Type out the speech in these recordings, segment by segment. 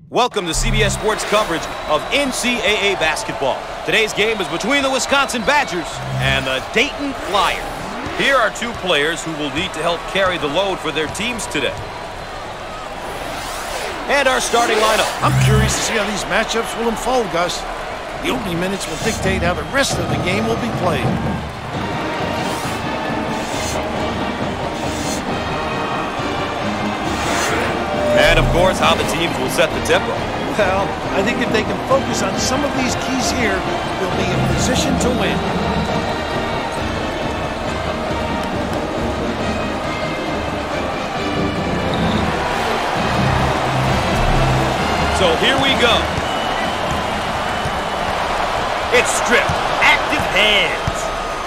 Welcome to CBS Sports coverage of NCAA basketball. Today's game is between the Wisconsin Badgers and the Dayton Flyers. Here are two players who will need to help carry the load for their teams today. And our starting lineup. I'm curious to see how these matchups will unfold, Gus. The opening minutes will dictate how the rest of the game will be played. And, of course, how the teams will set the tempo. Well, I think if they can focus on some of these keys here, they'll be in position to win. So here we go. It's stripped. Active hands.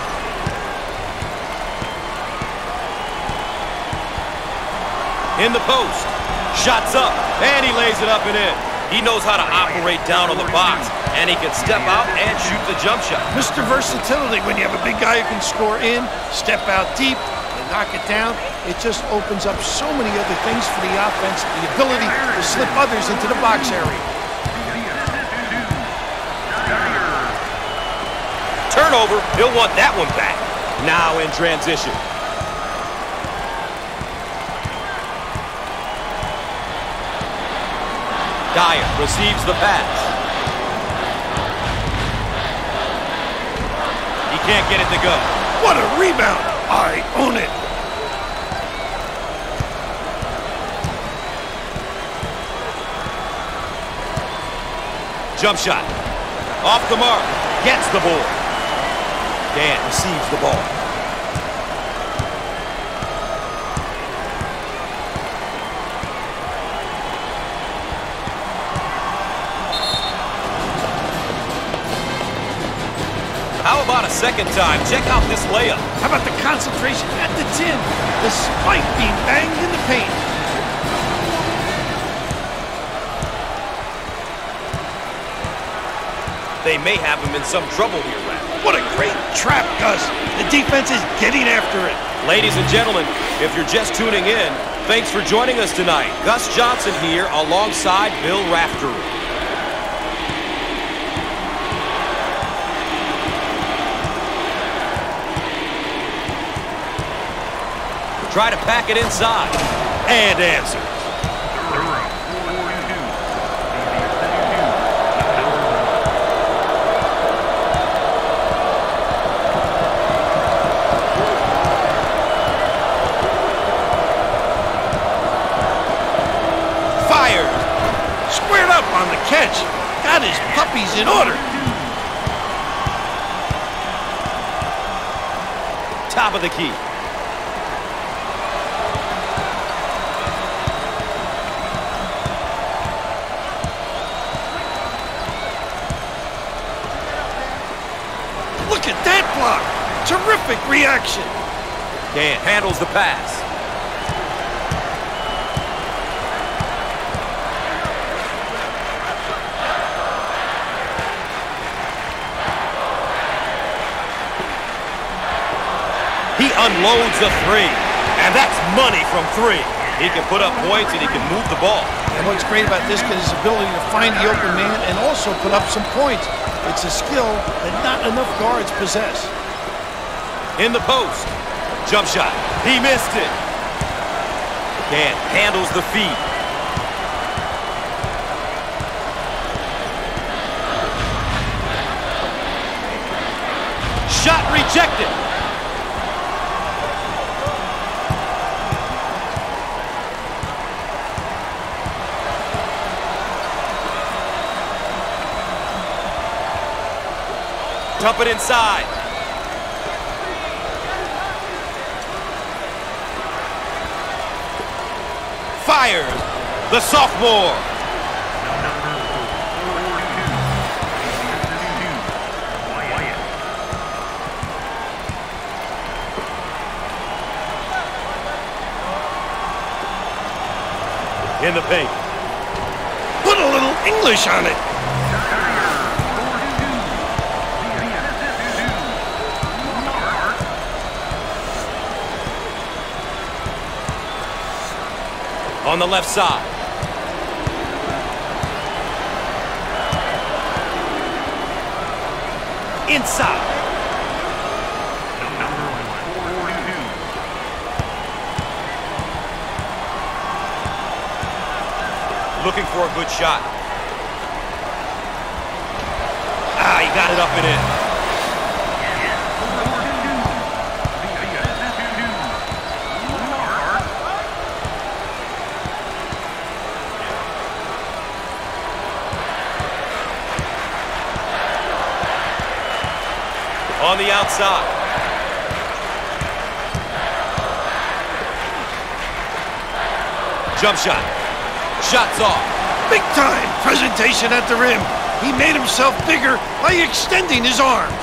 In the post. Shots up, and he lays it up and in. He knows how to operate down on the box, and he can step out and shoot the jump shot. Mr. Versatility, when you have a big guy who can score in, step out deep, and knock it down, it just opens up so many other things for the offense, the ability to slip others into the box area. Turnover, he'll want that one back. Now in transition. Dyer receives the pass. He can't get it to go. What a rebound! I own it. Jump shot. Off the mark. Gets the board. Dan receives the ball. How about a second time? Check out this layup. How about the concentration at the tin, despite being banged in the paint? They may have him in some trouble here, Rap. What a great trap, Gus. The defense is getting after it. Ladies and gentlemen, if you're just tuning in, thanks for joining us tonight. Gus Johnson here alongside Bill Raftery. Try to pack it inside. And answers. Fired. Squared up on the catch. Got his puppies in order. Top of the key. Look at that block. Terrific reaction. Dan handles the pass. He unloads a three. And that's money from three. He can put up points and he can move the ball. And what's great about this kid is his ability to find the open man and also put up some points. It's a skill that not enough guards possess. In the post. Jump shot. He missed it. Dan handles the feed. Shot rejected. Dump it inside. Fires. The sophomore. In the paint. Put a little English on it. on the left side. inside. Looking for a good shot. Ah, he got it up and in. On the outside. Jump shot. Shots off. Big time presentation at the rim. He made himself bigger by extending his arms.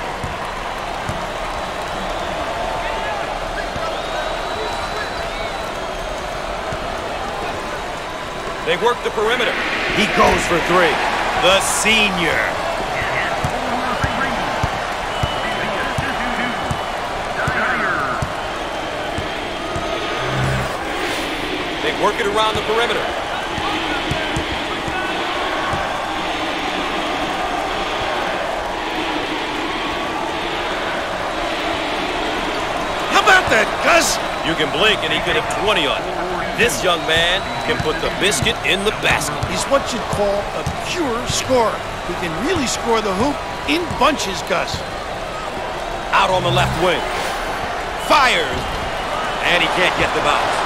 They work the perimeter. He goes for three. The senior. They work it around the perimeter. How about that, Gus? You can blink and he could have 20 on you. This young man can put the biscuit in the basket. He's what you'd call a pure scorer. He can really score the hoop in bunches, Gus. Out on the left wing. Fires. And he can't get the bounce.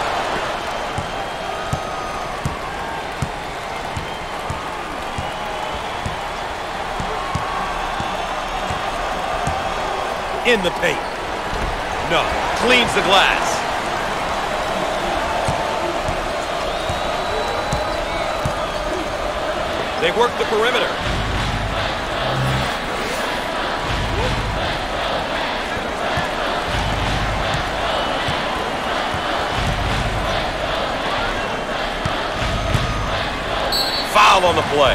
In the paint. No. Cleans the glass. They work the perimeter. Foul on the play.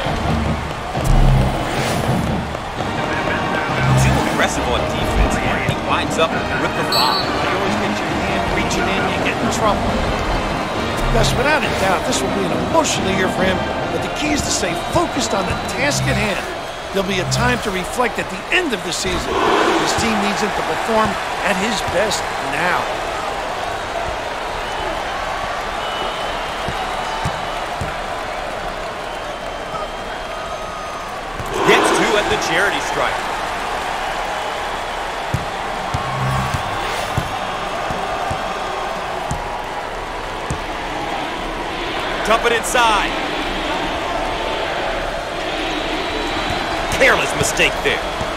Too aggressive on defense, and he winds up with the foul. You always get your hand reaching in, you get in trouble. Gus, without a doubt, this will be an emotional year for him, but the key is to stay focused on the task at hand. There'll be a time to reflect at the end of the season. His team needs him to perform at his best now. Gets two at the charity stripe. Dump it inside. Careless mistake there.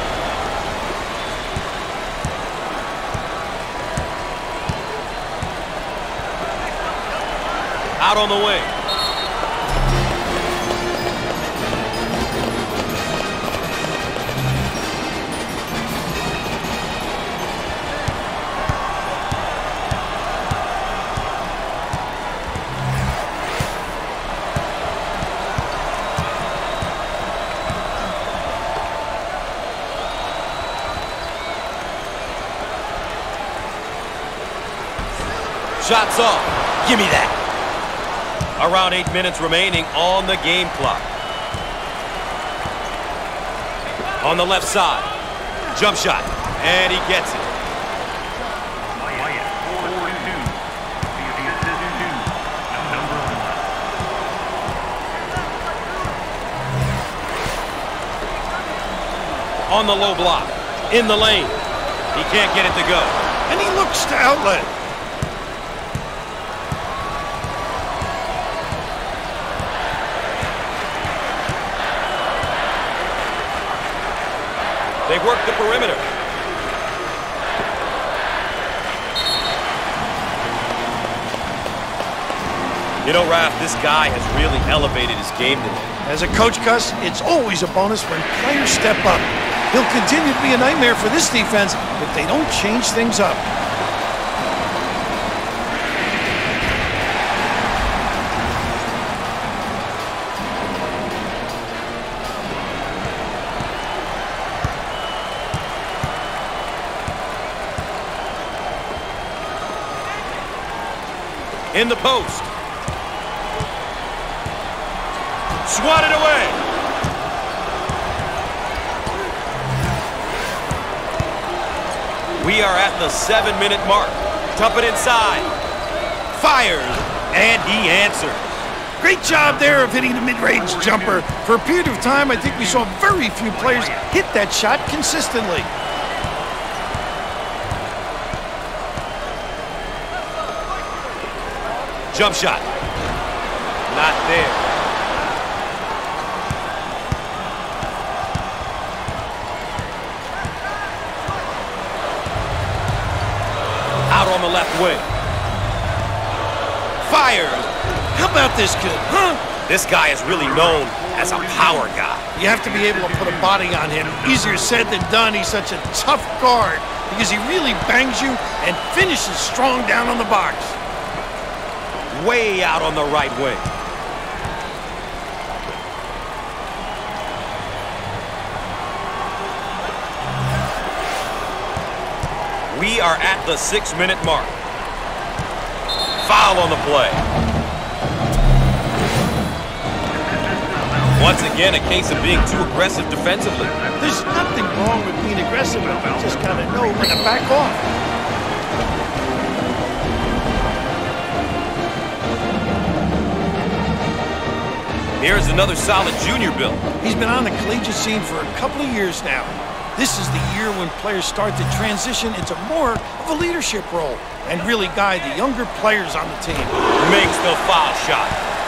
Out on the wing. Shots off. Give me that. Around 8 minutes remaining on the game clock. On the left side. Jump shot. And he gets it. On the low block. In the lane. He can't get it to go. And he looks to outlet. They work the perimeter. You know, Raph, this guy has really elevated his game today. As a coach, Gus, it's always a bonus when players step up. He'll continue to be a nightmare for this defense if they don't change things up. In the post. Swatted away. We are at the 7-minute mark. Dump it inside. Fires, and he answers. Great job there of hitting the mid-range jumper. For a period of time, I think we saw very few players hit that shot consistently. Jump shot. Not there. Out on the left wing. Fires. How about this kid, huh? This guy is really known as a power guy. You have to be able to put a body on him. Easier said than done. He's such a tough guard because he really bangs you and finishes strong down on the box. Way out on the right wing. We are at the 6-minute mark. Foul on the play. Once again, a case of being too aggressive defensively. There's nothing wrong with being aggressive. You just gotta know when to back off. Here's another solid junior build. He's been on the collegiate scene for a couple of years now. This is the year when players start to transition into more of a leadership role and really guide the younger players on the team. Makes the foul shot.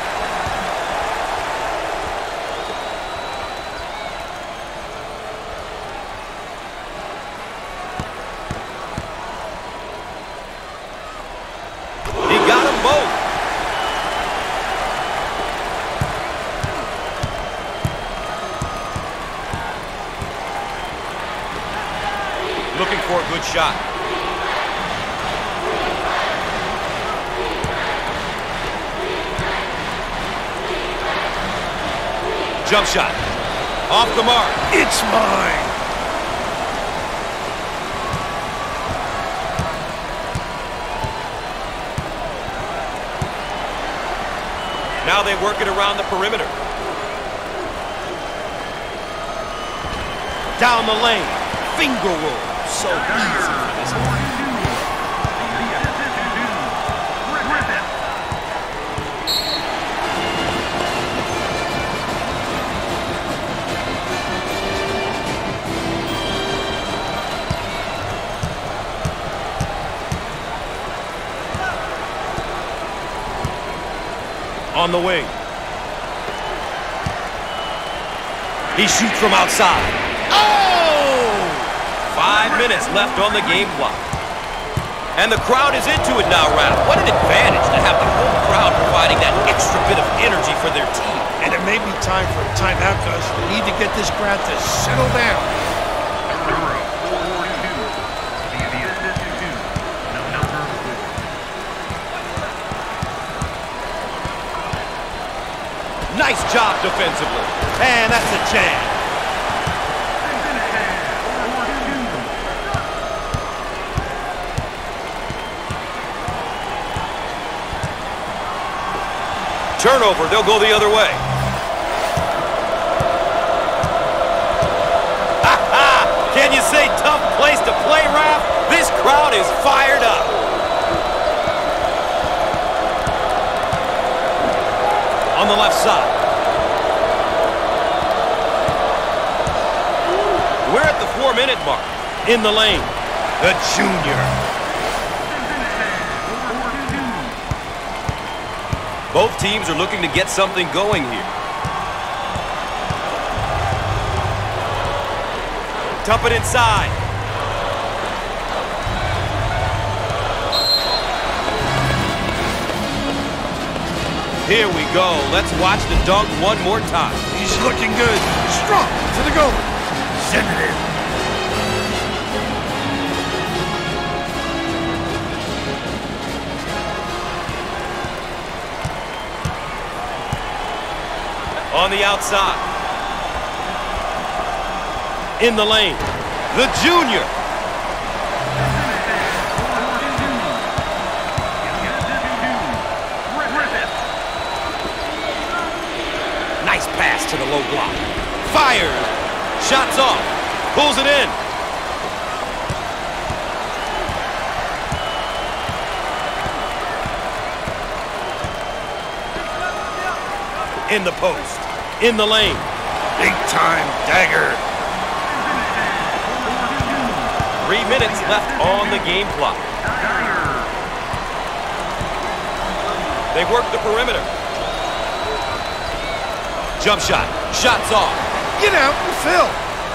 He got them both. Looking for a good shot. Jump shot. Off the mark. It's mine. Now they work it around the perimeter. Down the lane. Finger roll. So easy for this guy. On the wing. He shoots from outside. Oh! 5 minutes left on the game clock. And the crowd is into it now, Ralph. What an advantage to have the home crowd providing that extra bit of energy for their team. And it may be time for a timeout, Gus. We need to get this crowd to settle down. Nice job defensively. And that's a jam. Turnover, they'll go the other way. Ha-ha! Can you say tough place to play, Ralph? This crowd is fired up. On the left side. We're at the 4-minute mark. In the lane, the junior. Both teams are looking to get something going here. Dump it inside. Here we go. Let's watch the dunk one more time. He's looking good. Strong to the goal. Send it in. On the outside. In the lane. The junior. Nice pass to the low block. Fires. Shots off. Pulls it in. In the post. In the lane. Big time dagger. 3 minutes left on the game clock. They work the perimeter. Jump shot. Shots off. Get out and fill.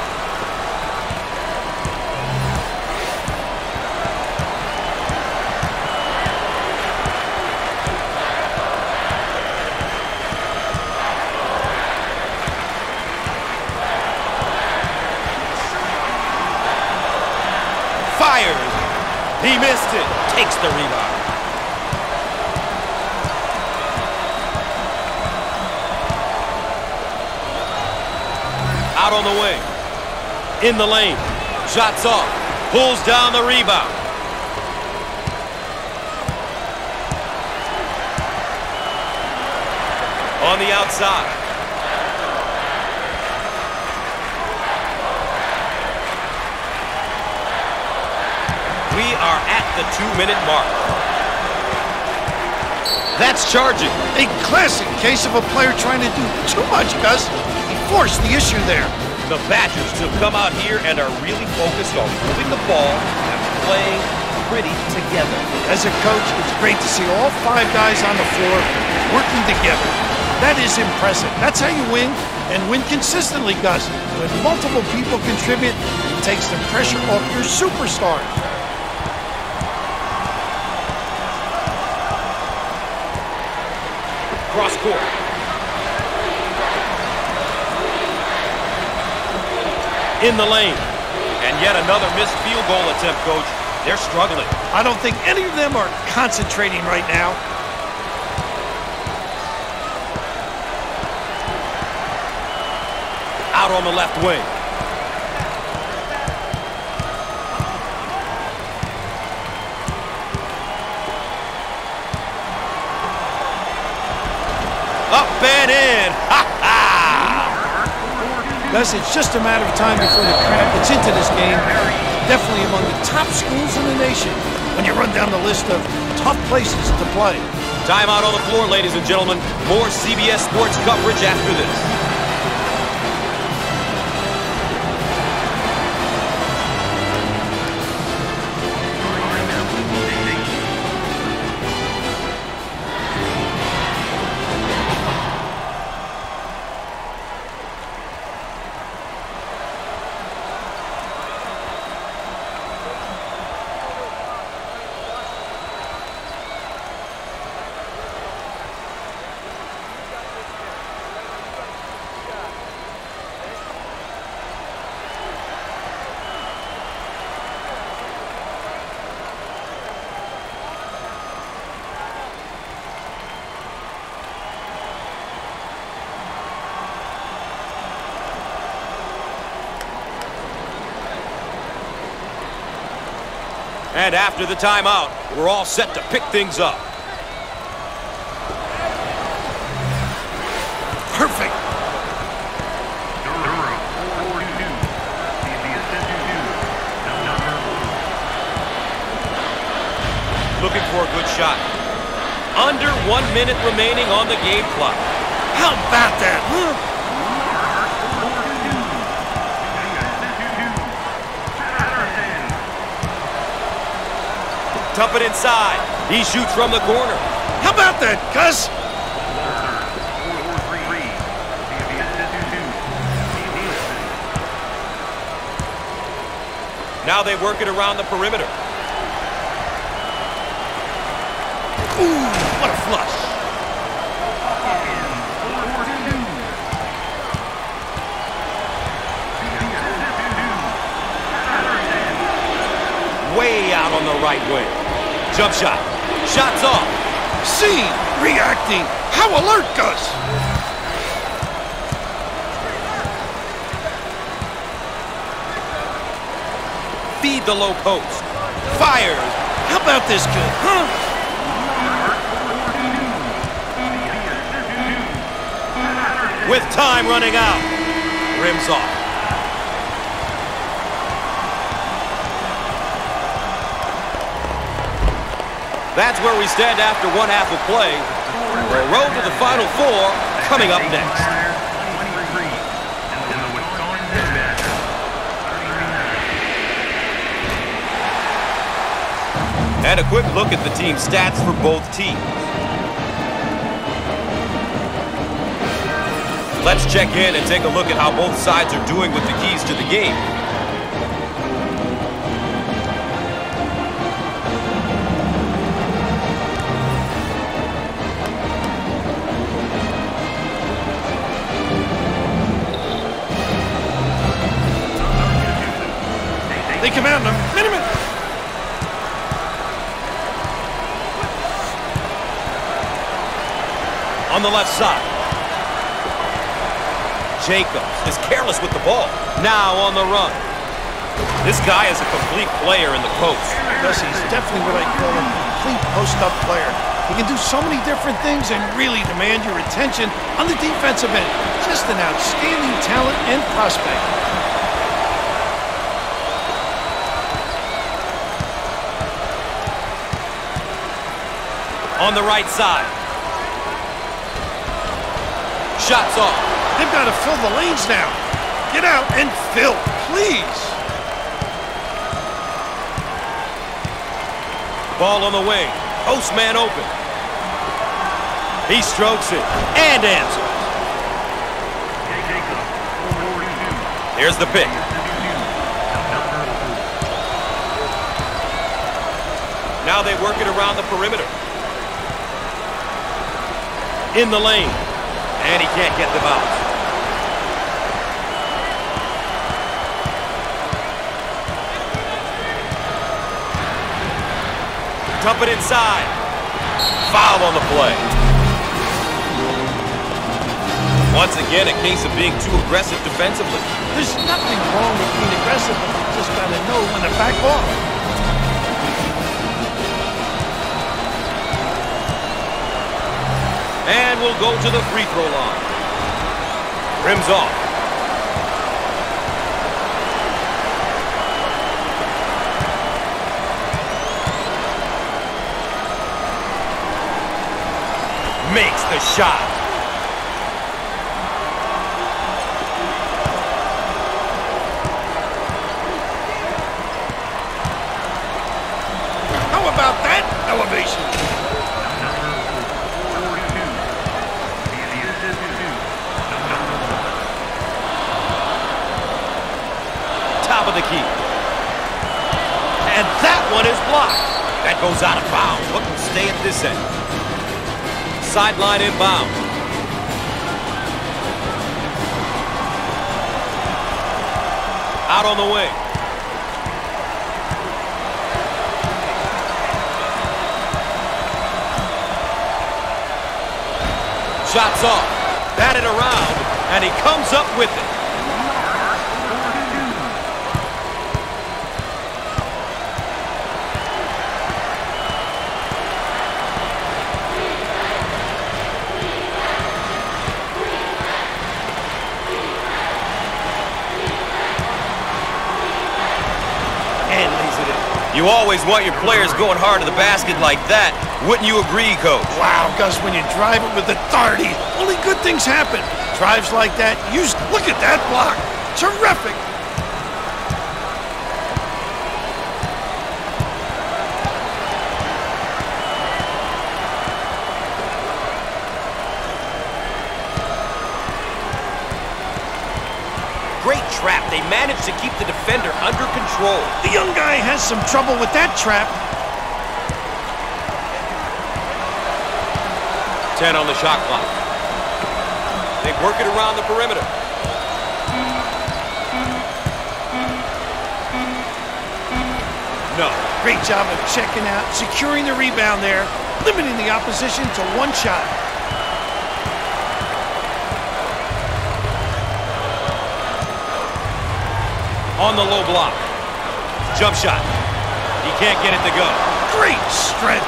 Fires. He missed it. Takes the rebound. Out on the wing. In the lane. Shots off. Pulls down the rebound. On the outside. We are at the 2-minute mark. That's charging. A classic case of a player trying to do too much, Gus. He forced the issue there. The Badgers have come out here and are really focused on moving the ball and playing pretty together. As a coach, it's great to see all 5 guys on the floor working together. That is impressive. That's how you win, and win consistently, Gus. When multiple people contribute, it takes the pressure off your superstars. Cross court. In the lane. And yet another missed field goal attempt, Coach. They're struggling. I don't think any of them are concentrating right now. Out on the left wing. Up and in. Ha ha! Gus, it's just a matter of time before the crowd gets into this game. Definitely among the top schools in the nation when you run down the list of tough places to play. Timeout on the floor, ladies and gentlemen. More CBS Sports coverage after this. And after the timeout, we're all set to pick things up. Perfect. Looking for a good shot. Under 1 minute remaining on the game clock. How about that, huh? Dump it inside. He shoots from the corner. How about that, Gus? Now they work it around the perimeter. Ooh, what a flush. Way out on the right wing. Jump shot. Shots off. See, reacting. How alert, Gus. Feed the low post. Fires. How about this kid, huh? With time running out. Rims off. That's where we stand after one half of play. The road to the Final Four coming up next. And a quick look at the team stats for both teams. Let's check in and take a look at how both sides are doing with the keys to the game. They come out in a minute. On the left side. Jacobs is careless with the ball. Now on the run. This guy is a complete player in the post. Yes, he's definitely what I call a complete post-up player. He can do so many different things and really demand your attention on the defensive end. Just an outstanding talent and prospect. On the right side. Shots off. They've got to fill the lanes now. Get out and fill, please. Ball on the wing. Postman open. He strokes it and answers. Here's the pick. Now they work it around the perimeter. In the lane. And he can't get the bounce. Dump it inside. Foul on the play. Once again, a case of being too aggressive defensively. There's nothing wrong with being aggressive, but you just got to know when to back off. And we'll go to the free throw line. Rims off. Makes the shot. How about that elevation? Top of the key. And that one is blocked. That goes out of bounds. What can stay at this end? Sideline inbound. Out on the wing. Shots off. Batted around. And he comes up with it. You always want your players going hard to the basket like that. Wouldn't you agree, Coach? Wow, Gus, when you drive it with authority, only good things happen. Drives like that, look at that block. Terrific. Great trap. They managed to keep the defender under control. The young guy has some trouble with that trap. 10 on the shot clock. They work it around the perimeter. No. Great job of checking out, securing the rebound there, limiting the opposition to one shot. On the low block. Jump shot. He can't get it to go. Great strength.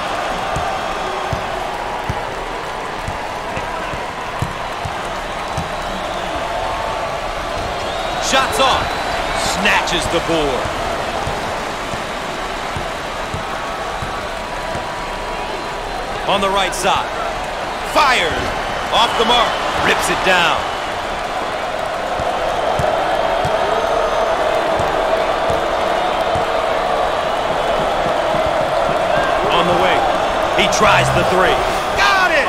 Shots off. Snatches the board. On the right side. Fired. Off the mark. Rips it down. On the wing. He tries the three. Got it!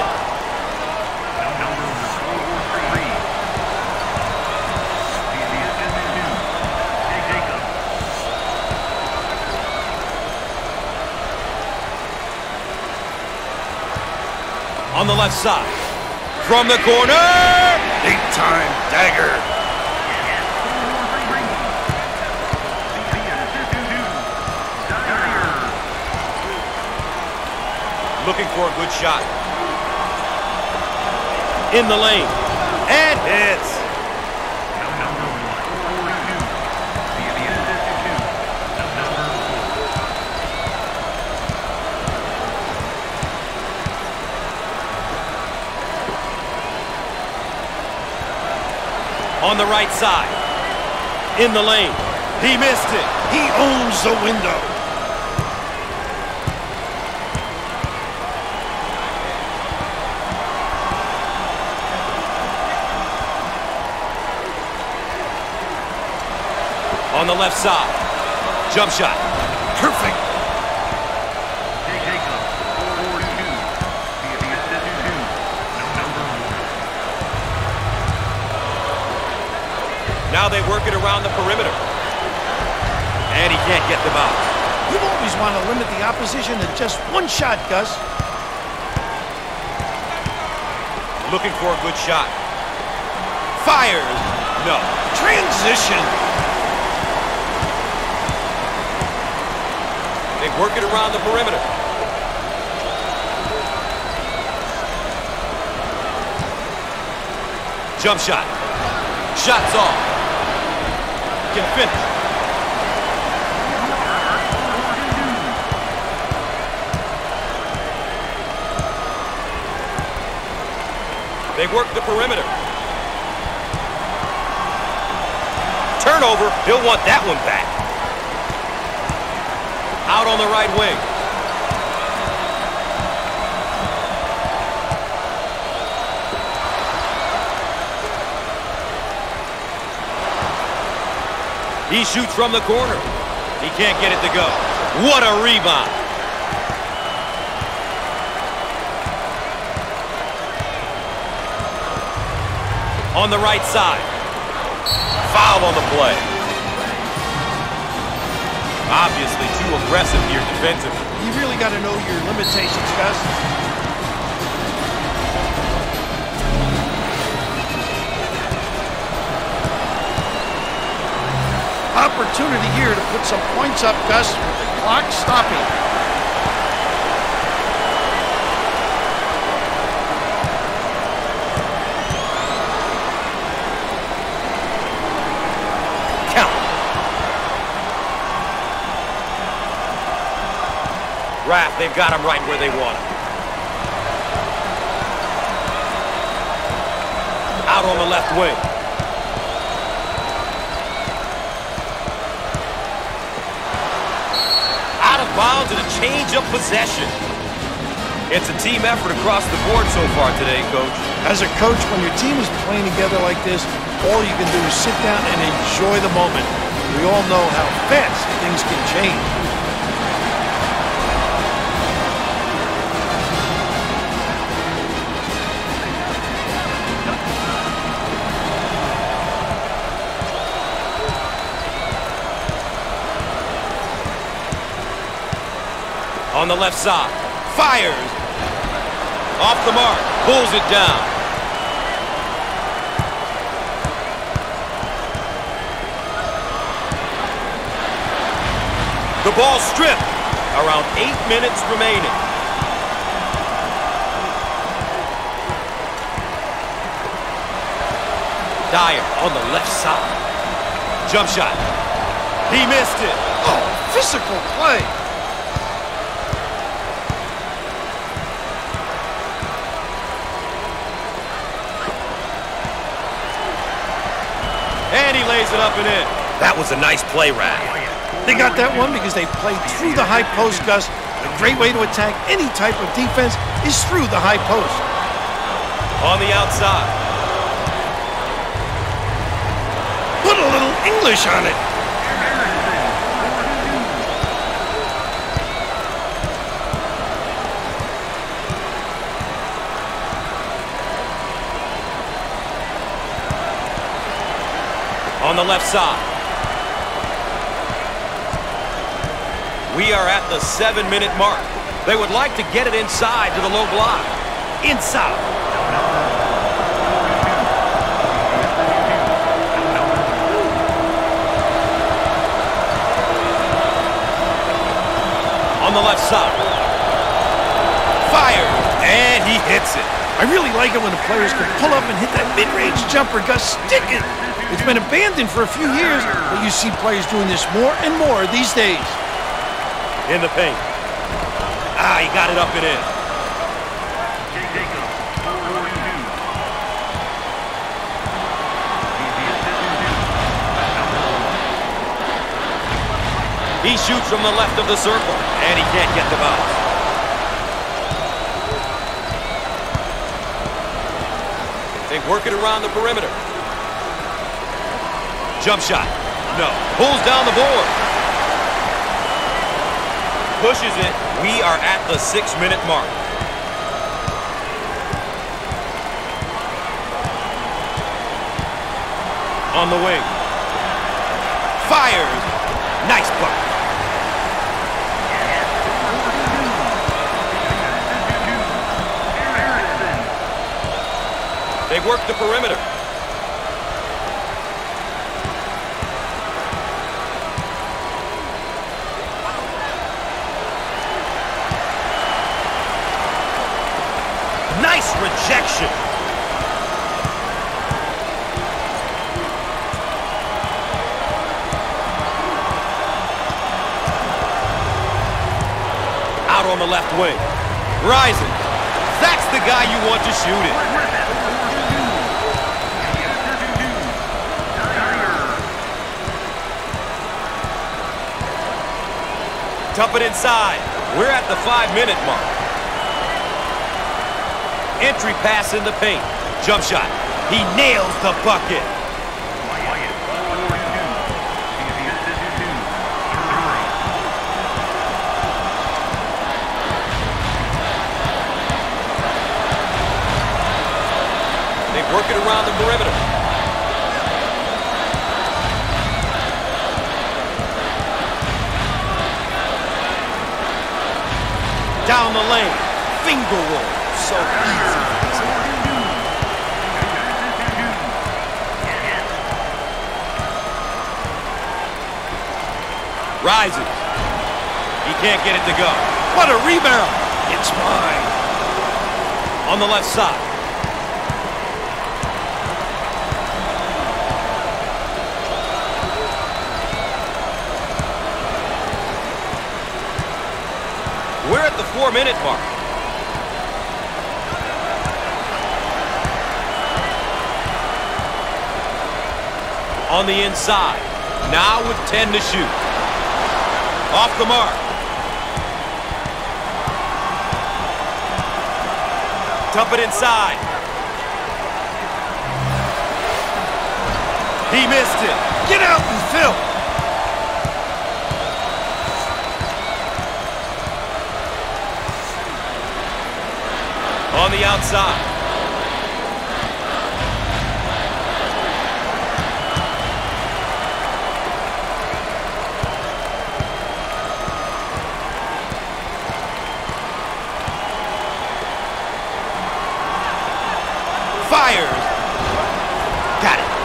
On the left side. From the corner. Big time dagger. Looking for a good shot. In the lane. And hits. On the right side. In the lane. He missed it. He owns the window. On the left side. Jump shot. Perfect. Now they work it around the perimeter. And he can't get them out. You always want to limit the opposition to just one shot, Gus. Looking for a good shot. Fires. No. Transition. They work it around the perimeter. Jump shot. Shots off. Can finish. They work the perimeter. Turnover. He'll want that one back. Out on the right wing. He shoots from the corner. He can't get it to go. What a rebound. On the right side. Foul on the play. Obviously too aggressive here defensively. You really got to know your limitations, Gus. Opportunity here to put some points up, Gus, with the clock stopping. Count. Raff, they've got him right where they want him. Out on the left wing. Bounds and a change of possession. It's a team effort across the board so far today, Coach. As a coach, when your team is playing together like this, all you can do is sit down and enjoy the moment. We all know how fast things can change. On the left side. Fires. Off the mark. Pulls it down. The ball stripped. Around 8 minutes remaining. Dyer on the left side. Jump shot. He missed it. Oh, physical play. And he lays it up and in. That was a nice play, Rad. They got that one because they played through the high post, Gus. A great way to attack any type of defense is through the high post. On the outside. English on it. On the left side. We are at the 7-minute mark. They would like to get it inside to the low block. Inside. On the left side. Fire. And he hits it. I really like it when the players can pull up and hit that mid-range jumper. Gus, stick it. It's been abandoned for a few years, but you see players doing this more and more these days. In the paint. Ah, he got it up and in. He shoots from the left of the circle, and he can't get the bounce. They work it around the perimeter. Jump shot. No. Pulls down the board. Pushes it. We are at the 6-minute mark. On the wing. Fires. Nice bucket. They work the perimeter. Nice rejection. Out on the left wing. Rising. That's the guy you want to shoot it. Dump it inside. We're at the 5-minute mark. Entry pass in the paint. Jump shot. He nails the bucket. They work it around the perimeter. Down the lane. Finger roll. So easy. Rises. He can't get it to go. What a rebound. It's mine. On the left side. We're at the 4-minute mark. On the inside. Now with 10 to shoot. Off the mark. Dump it inside. He missed it. Get out and fill. On the outside. Fires. Got it.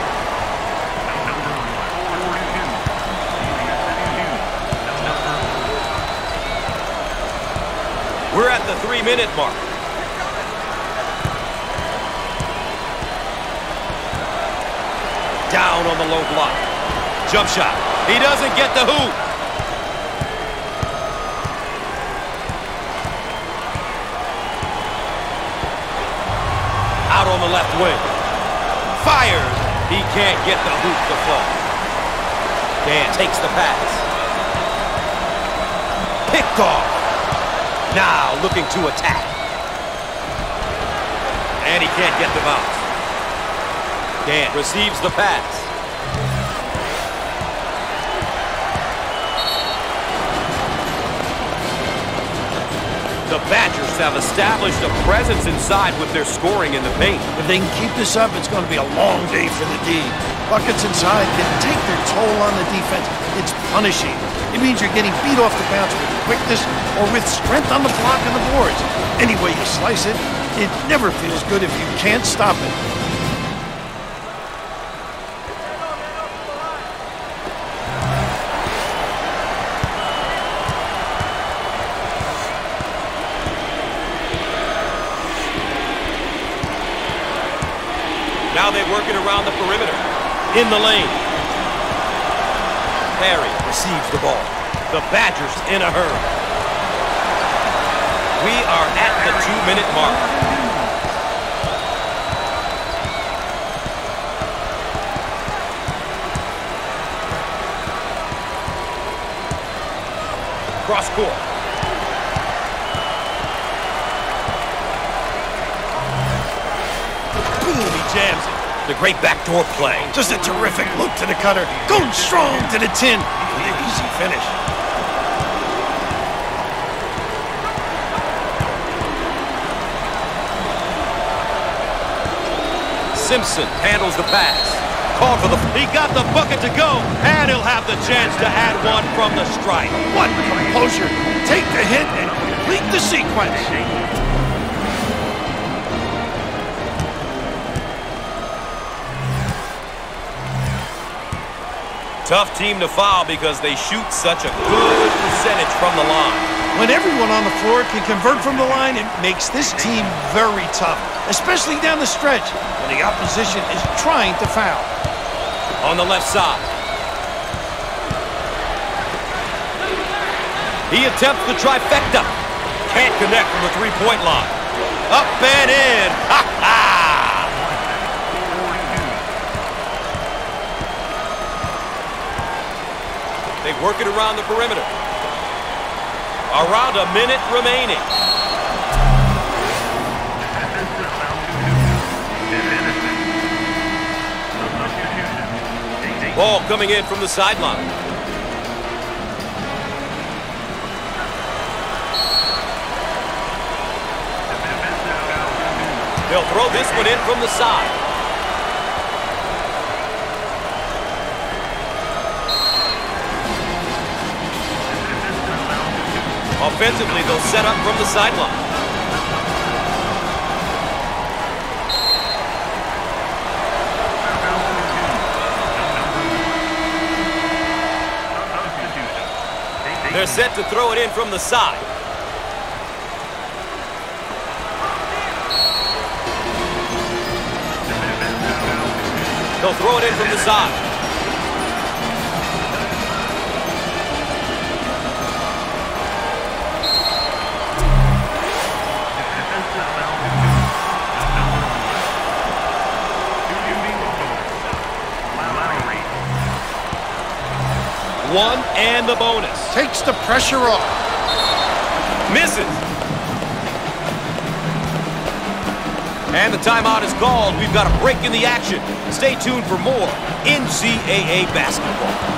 We're at the 3-minute mark. Down on the low block. Jump shot. He doesn't get the hoop. Out on the left wing. Fires. He can't get the hoop to fall. Dan takes the pass. Picked off. Now looking to attack. And he can't get the bounce. Dan receives the pass. The Badgers have established a presence inside with their scoring in the paint. If they can keep this up, it's going to be a long day for the D. Buckets inside can take their toll on the defense. It's punishing. It means you're getting beat off the bounce with quickness or with strength on the block and the boards. Any way you slice it, it never feels good if you can't stop it. Now they work it around the perimeter. In the lane. Perry receives the ball. The Badgers in a hurry. We are at the 2-minute mark. Cross court. Boom, he jams it. The great backdoor play. Just a terrific look to the cutter. Going strong to the tin. With an easy finish. Simpson handles the pass. Called for the... He got the bucket to go, and he'll have the chance to add one from the strike. What composure. Take the hit and complete the sequence. Tough team to foul because they shoot such a good percentage from the line. When everyone on the floor can convert from the line, it makes this team very tough, especially down the stretch when the opposition is trying to foul. On the left side. He attempts the trifecta. Can't connect from the three-point line. Up and in. Ha-ha! They work it around the perimeter. Around a minute remaining. Ball coming in from the sideline. They'll throw this one in from the side. Offensively, they'll set up from the sideline. They're set to throw it in from the side. They'll throw it in from the side. One and the bonus. Takes the pressure off. Misses. And the timeout is called. We've got a break in the action. Stay tuned for more NCAA basketball.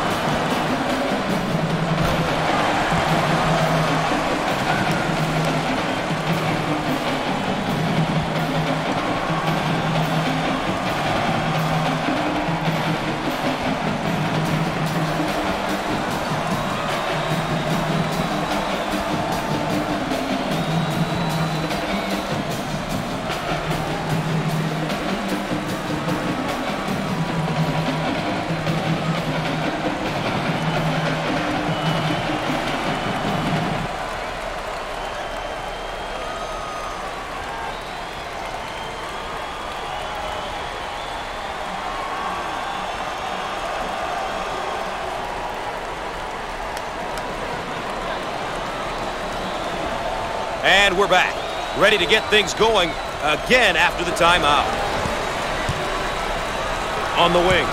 And we're back, ready to get things going again after the timeout. On the wing.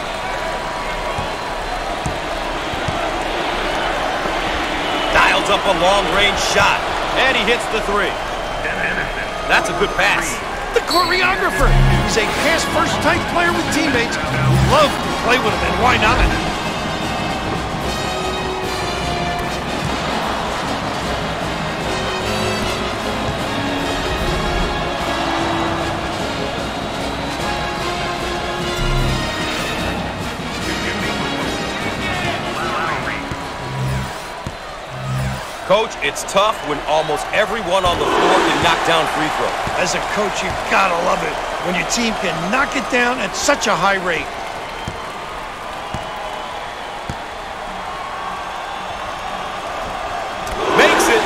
Dials up a long-range shot, and he hits the three. That's a good pass. The choreographer. He's a pass-first type player with teammates who love to play with him, and why not? Coach, it's tough when almost everyone on the floor can knock down free throws. As a coach, you gotta love it when your team can knock it down at such a high rate. Makes it.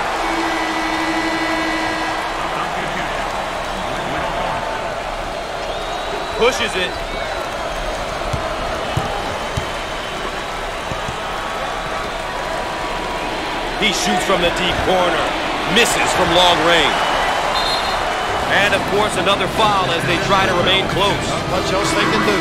Pushes it. He shoots from the deep corner. Misses from long range. And, of course, another foul as they try to remain close. Not much else they can do.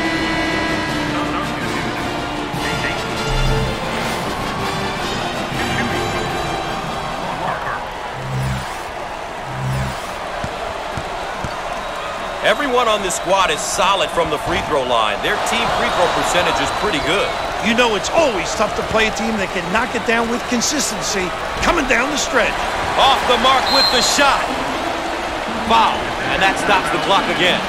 Everyone on this squad is solid from the free throw line. Their team free throw percentage is pretty good. You know it's always tough to play a team that can knock it down with consistency coming down the stretch. Off the mark with the shot. Foul, and that stops the clock again.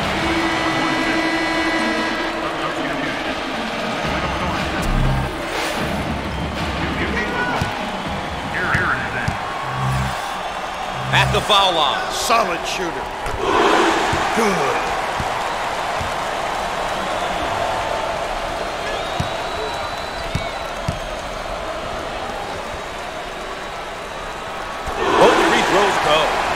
At the foul line. Solid shooter. Good. Both free throws go.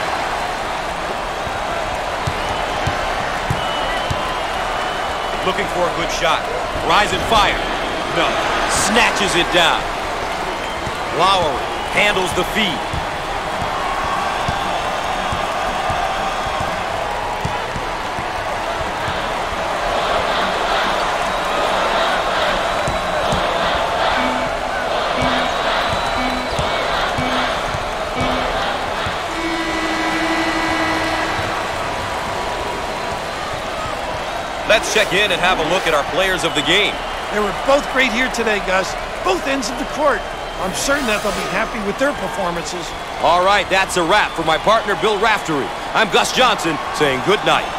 Looking for a good shot. Rise and fire. No. Snatches it down. Lowry handles the feed. Let's check in and have a look at our players of the game. They were both great here today, Gus. Both ends of the court. I'm certain that they'll be happy with their performances. All right, that's a wrap. For my partner, Bill Raftery, I'm Gus Johnson saying good night.